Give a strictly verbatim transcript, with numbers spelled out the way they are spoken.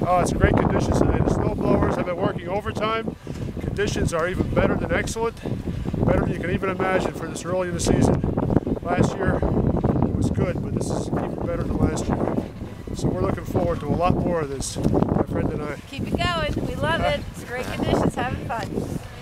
Oh, it's great conditions today. The snow blowers have been working overtime. Conditions are even better than excellent. Better than you can even imagine for this early in the season. Last year it was good, but this is even better than last year. So we're looking forward to a lot more of this, my friend and I. Keep it going. We love it. It's great conditions. Having fun.